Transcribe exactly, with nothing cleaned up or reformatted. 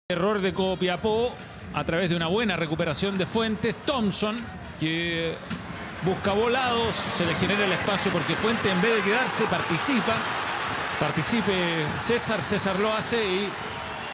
Error de Copiapó a través de una buena recuperación de Fuentes. Thompson, que busca volados, se le genera el espacio porque Fuentes, en vez de quedarse, participa. Participe César, César lo hace y